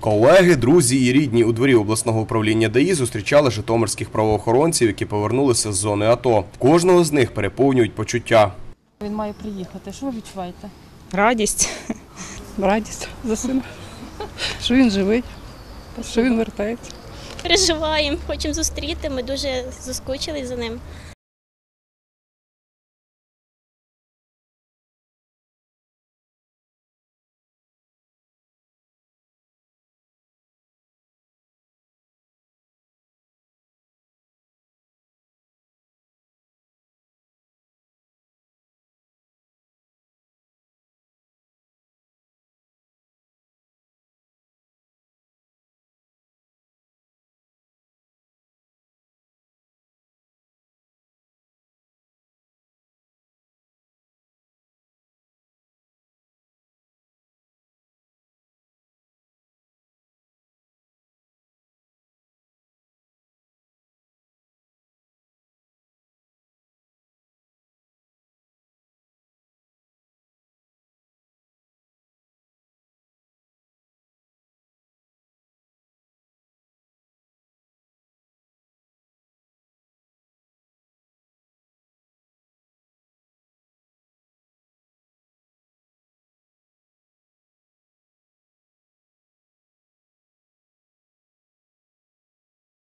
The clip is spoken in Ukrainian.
Колеги, друзі і рідні у дворі обласного управління ДАІ зустрічали житомирських правоохоронців, які повернулися з зони АТО. Кожного з них переповнюють почуття. Він має приїхати. Що ви відчуваєте? Радість. Радість за сина, що він живий, що він вертається. Переживаємо, хочемо зустріти, ми дуже заскучили за ним.